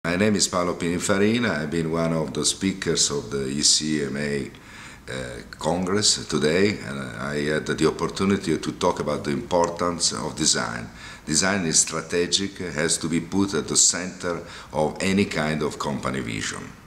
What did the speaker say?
My name is Paolo Pininfarina. I've been one of the speakers of the ECMA Congress today, and I had the opportunity to talk about the importance of design. Design is strategic, has to be put at the center of any kind of company vision.